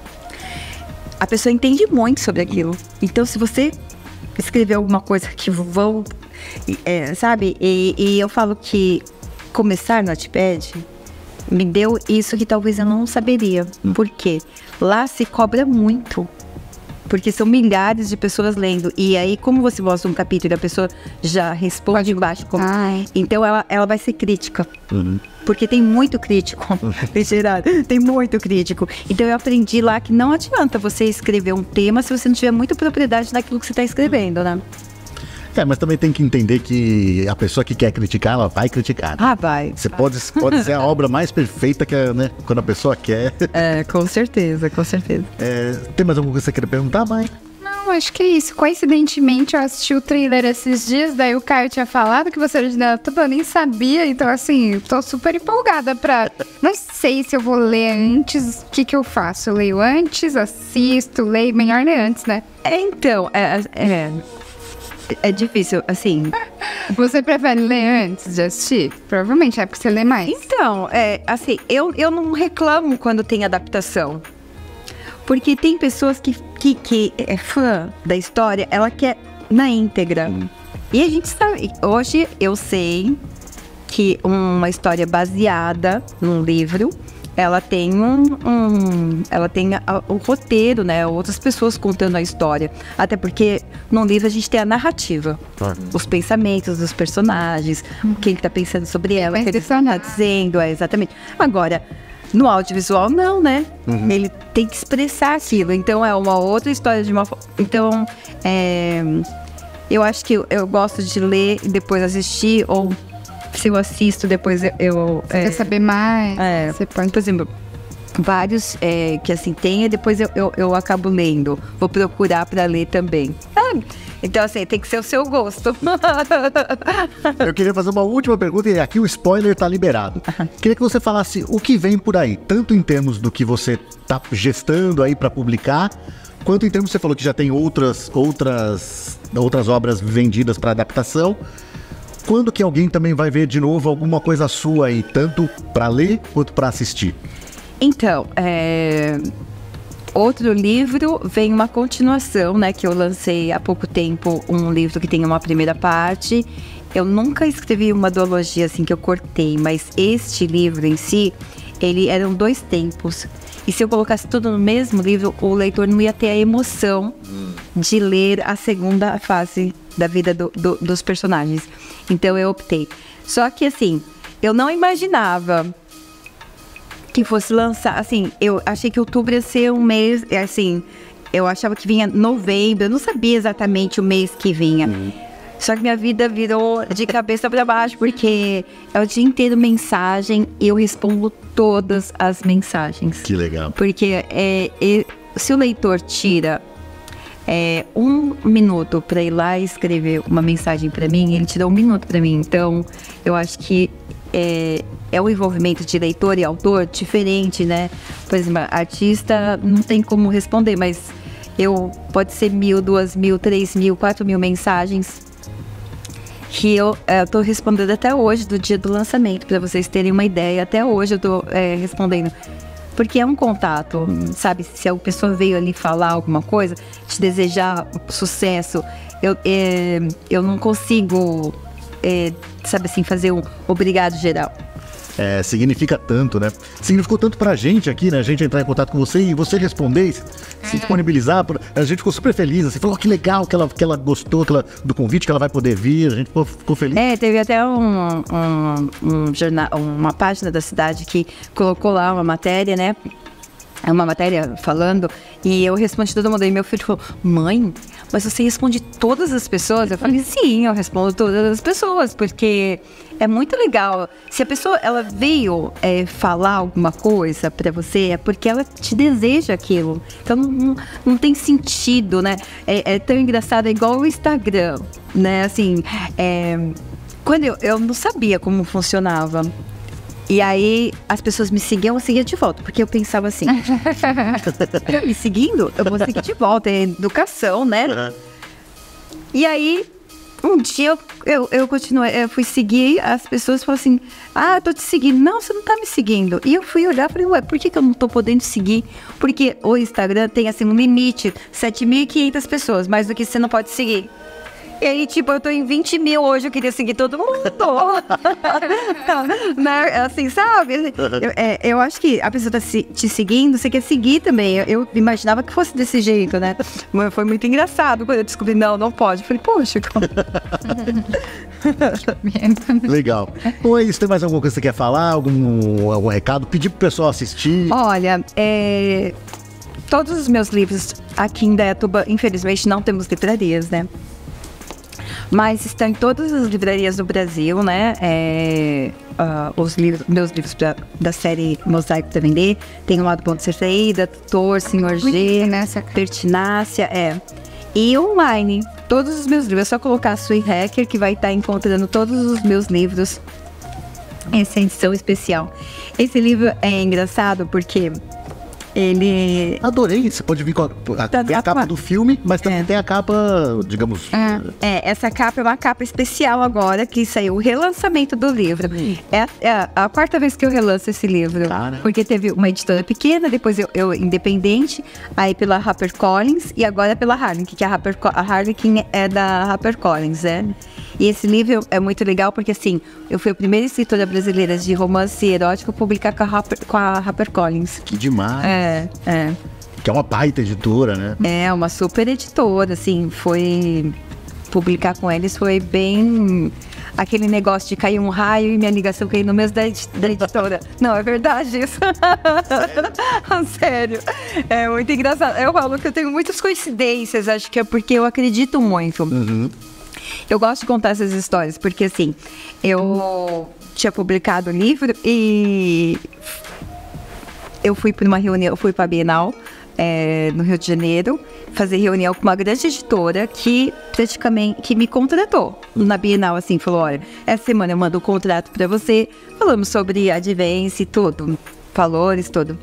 a pessoa entende muito sobre aquilo. Então, se você escrever alguma coisa que vão, sabe? E eu falo que começar no Wattpad me deu isso que talvez eu não saberia. Por quê? Lá se cobra muito. Porque são milhares de pessoas lendo. E aí, como você mostra um capítulo e a pessoa já responde embaixo, então ela vai ser crítica. Porque tem muito crítico. Tem muito crítico. Então eu aprendi lá que não adianta você escrever um tema se você não tiver muita propriedade naquilo que você está escrevendo, né? Mas também tem que entender que a pessoa que quer criticar, ela vai criticar. Vai. Você pode ser a obra mais perfeita que né, quando a pessoa quer. Com certeza, com certeza. Tem mais alguma coisa que você queria perguntar, mãe? Não, acho que é isso. Coincidentemente, eu assisti o trailer esses dias, daí o Caio tinha falado que você era de Indaiatuba, eu nem sabia, então assim, tô super empolgada pra... Não sei se eu vou ler antes, o que eu faço? Eu leio antes, assisto, leio, melhor ler antes, né? Então, é difícil, assim, Você prefere ler antes de assistir? Provavelmente é porque você lê mais. Então, assim, eu não reclamo quando tem adaptação. Porque tem pessoas que é fã da história, ela quer na íntegra. E a gente sabe, hoje eu sei que uma história baseada num livro, ela tem o roteiro, né? Outras pessoas contando a história. Até porque no livro a gente tem a narrativa. Os pensamentos dos personagens, quem tá pensando sobre ela, o que ele tá dizendo, exatamente. Agora, no audiovisual, não, né? Ele tem que expressar aquilo. Então, é uma outra história de uma forma. Então, eu acho que eu gosto de ler e depois assistir, ou se eu assisto, depois eu quer saber mais? Você pode, por exemplo, vários que assim tem, e depois eu acabo lendo. Vou procurar para ler também. Então, assim, tem que ser o seu gosto. Eu queria fazer uma última pergunta, e aqui o spoiler tá liberado. Queria que você falasse o que vem por aí, tanto em termos do que você tá gestando aí para publicar, quanto em termos, você falou que já tem outras obras vendidas para adaptação. Quando que alguém também vai ver de novo alguma coisa sua aí, tanto para ler quanto para assistir? Então, outro livro vem uma continuação, né? Que eu lancei há pouco tempo, um livro que tem uma primeira parte. Eu nunca escrevi uma duologia assim que eu cortei, mas este livro em si, eram 2 tempos. E se eu colocasse tudo no mesmo livro, o leitor não ia ter a emoção de ler a segunda fase da vida dos personagens. Então eu optei. Só que assim, eu não imaginava que fosse lançar, assim, eu achei que outubro ia ser um mês, assim, eu achava que vinha novembro, eu não sabia exatamente o mês que vinha. Só que minha vida virou de cabeça para baixo, porque é o dia inteiro mensagem e eu respondo todas as mensagens. Que legal. Porque se o leitor tira 1 minuto para ir lá e escrever uma mensagem para mim, ele tira 1 minuto para mim. Então, eu acho que é um envolvimento de leitor e autor diferente, né? Por exemplo, artista não tem como responder, mas pode ser 1.000, 2.000, 3.000, 4.000 mensagens que eu tô respondendo até hoje, do dia do lançamento, para vocês terem uma ideia. Até hoje eu tô respondendo. Porque é um contato, sabe? Se a pessoa veio ali falar alguma coisa, te desejar sucesso, eu não consigo, sabe assim, fazer um obrigado geral. Significa tanto, né? Significou tanto pra gente aqui, né? A gente entrar em contato com você e você responder, se disponibilizar. A gente ficou super feliz. Você falou que legal que ela gostou do convite, que ela vai poder vir. A gente ficou feliz. Teve até um jornal, uma página da cidade que colocou lá uma matéria, né? Uma matéria falando, e eu respondi todo mundo. E meu filho falou: mãe, mas você responde todas as pessoas? Eu falei: sim, eu respondo todas as pessoas, porque é muito legal. Se a pessoa ela veio falar alguma coisa pra você, é porque ela te deseja aquilo. Então não tem sentido, né? É tão engraçado, é igual o Instagram, né? Assim, quando eu não sabia como funcionava. E aí, as pessoas me seguiam, eu seguia de volta. Porque eu pensava assim, me seguindo, eu vou seguir de volta. É educação, né? E aí, um dia eu continuei, eu fui seguir, as pessoas falaram assim: eu tô te seguindo. Não, você não tá me seguindo. E eu fui olhar e falei: ué, por que eu não tô podendo seguir? Porque o Instagram tem, assim, um limite, 7.500 pessoas, mais do que você não pode seguir. E aí, tipo, eu tô em 20.000 hoje, eu queria seguir todo mundo. Né? Assim, sabe? Eu acho que a pessoa tá te seguindo, você quer seguir também. Eu imaginava que fosse desse jeito, né? Mas foi muito engraçado quando eu descobri, não pode. Eu falei: poxa, como... Legal. Bom, é isso. Tem mais alguma coisa que você quer falar? Algum recado? Pedir pro pessoal assistir? Olha, todos os meus livros aqui em Indaiatuba, infelizmente, não temos livrarias, né? Mas estão em todas as livrarias do Brasil, né? Meus livros da série Mosaico para Vender. Tem O Lado Bom de Ser Traída, Tutor, Senhor G, Pertinácia, E online, todos os meus livros. É só colocar Sui Hacker, que vai estar encontrando todos os meus livros. Essa edição especial. Esse livro é engraçado porque Ele... Adorei, você pode vir com tem a capa do filme, mas também tem a capa, digamos... essa capa é uma capa especial agora, que saiu o relançamento do livro. É a quarta vez que eu relanço esse livro. Cara. Porque teve uma editora pequena, depois eu independente, aí pela HarperCollins e agora pela Harlequin, que a Harlequin é da HarperCollins, E esse livro é muito legal porque, assim, eu fui a primeira escritora brasileira de romance erótico a publicar com a HarperCollins. Que demais. Que é uma baita editora, né? É, uma super editora, assim, publicar com eles foi bem aquele negócio de cair um raio e minha ligação cair no mês da editora. Não, é verdade isso. Sério. É muito engraçado. Eu falo que eu tenho muitas coincidências, acho que é porque eu acredito muito. Eu gosto de contar essas histórias, porque assim, eu tinha publicado o livro e eu fui para uma reunião, eu fui para a Bienal no Rio de Janeiro, fazer reunião com uma grande editora que praticamente me contratou na Bienal, assim, falou, olha, essa semana eu mando um contrato para você, falamos sobre advance e tudo, valores, tudo.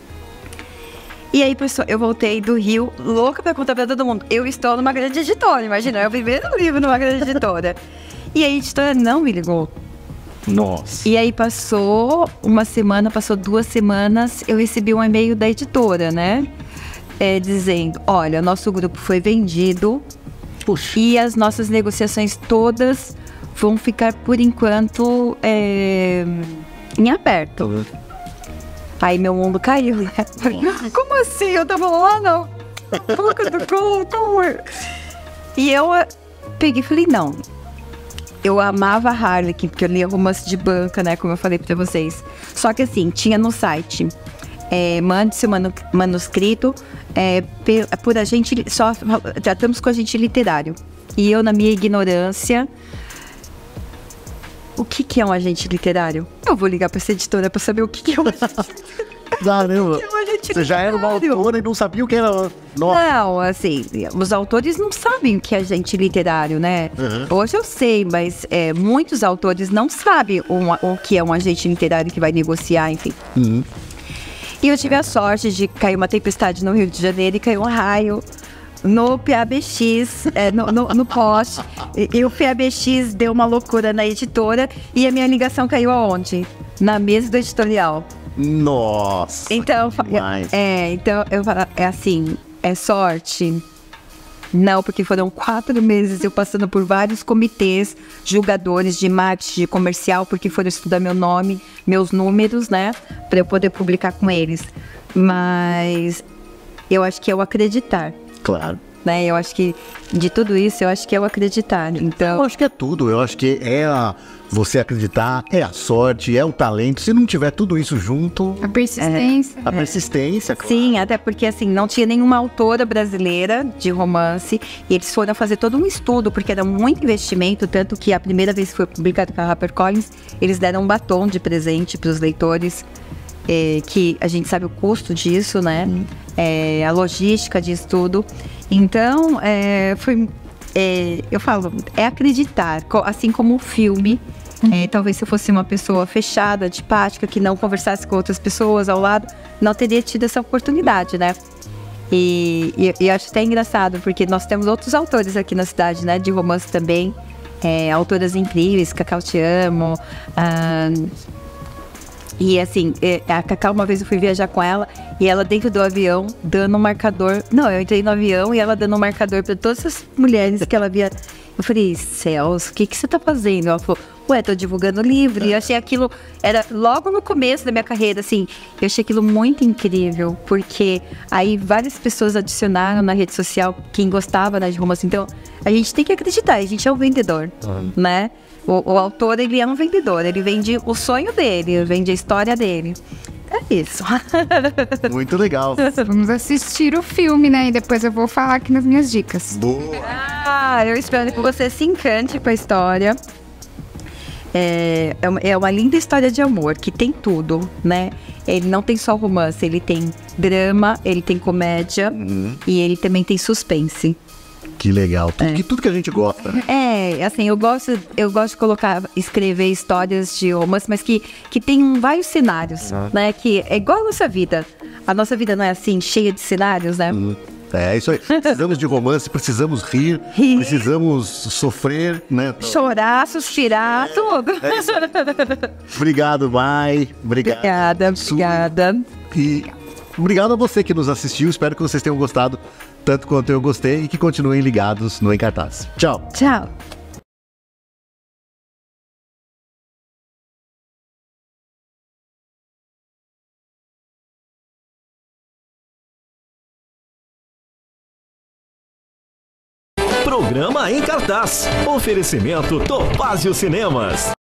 E aí, pessoal, eu voltei do Rio, louca pra contar pra todo mundo. Eu estou numa grande editora, imagina, eu primeiro livro numa grande editora. E a editora não me ligou. Nossa. E aí passou uma semana, passou 2 semanas, eu recebi um e-mail da editora, né? Dizendo, olha, nosso grupo foi vendido. Puxa. E as nossas negociações todas vão ficar, por enquanto, em aberto. Aí meu mundo caiu, né? Como assim? Eu tava lá, não. Como? E eu peguei e falei, não. Eu amava a Harlequin, porque eu lia romance de banca, né? Como eu falei pra vocês. Só que assim, tinha no site, mande seu manuscrito por agente, só tratamos com agente literário. E eu, na minha ignorância... O que é um agente literário? Eu vou ligar pra essa editora pra saber o que é um agente literário. Caramba, você já era uma autora e não sabia o que era... Nossa. Não, assim, os autores não sabem o que é agente literário, né? Hoje eu sei, mas muitos autores não sabem o que é um agente literário que vai negociar, enfim. E eu tive a sorte de cair uma tempestade no Rio de Janeiro e caiu um raio no PABX, no post, e o PABX deu uma loucura na editora e a minha ligação caiu aonde? Na mesa do editorial. Nossa. Então, eu falo, assim, é sorte? Não, porque foram 4 meses eu passando por vários comitês, julgadores de marketing, de comercial, porque foram estudar meu nome, meus números, né, para eu poder publicar com eles. Mas eu acho que é o acreditar. Claro. Né? Eu acho que de tudo isso, eu acho que é o acreditar. Então, eu acho que é tudo. Eu acho que você acreditar, é a sorte, é o talento. Se não tiver tudo isso junto... A persistência. A persistência, claro. Sim, até porque assim, não tinha nenhuma autora brasileira de romance. E eles foram fazer todo um estudo, porque era muito investimento. Tanto que a primeira vez que foi publicado com a HarperCollins, eles deram um batom de presente para os leitores. Que a gente sabe o custo disso, né? A logística disso tudo. Então, eu falo, acreditar, assim como o filme. Talvez se eu fosse uma pessoa fechada, antipática, que não conversasse com outras pessoas ao lado, não teria tido essa oportunidade, né? E eu acho até engraçado, porque nós temos outros autores aqui na cidade, né? De romance também. Autoras incríveis, Cacau Te Amo. E assim, a Cacau, uma vez eu fui viajar com ela e ela dentro do avião dando um marcador. Não, eu entrei no avião e ela dando um marcador para todas as mulheres que ela via. Eu falei, Celso, o que você tá fazendo? Ela falou, tô divulgando livro. E eu achei aquilo, era logo no começo da minha carreira, assim, eu achei aquilo muito incrível, porque aí várias pessoas adicionaram na rede social quem gostava, né, de romance. Então, a gente tem que acreditar, a gente é um vendedor, né? O autor, ele é um vendedor, ele vende o sonho dele, vende a história dele. É isso. Muito legal. Vamos assistir o filme, né? E depois eu vou falar aqui nas minhas dicas. Boa! Eu espero que você se encante com a história. É uma linda história de amor, que tem tudo, né? Ele não tem só romance, ele tem drama, ele tem comédia e ele também tem suspense. Que legal, tudo que a gente gosta. Assim, eu gosto de escrever histórias de romance, mas que tem vários cenários, né? Que é igual a nossa vida. A nossa vida não é assim, cheia de cenários, né? É isso aí. Precisamos de romance, precisamos rir, precisamos sofrer, né? Chorar, suspirar, tudo. Obrigado, Mai. Obrigada. E obrigado a você que nos assistiu. Espero que vocês tenham gostado tanto quanto eu gostei e que continuem ligados no Em Cartaz. Tchau. Tchau. Programa Em Cartaz. Oferecimento Topázio Cinemas.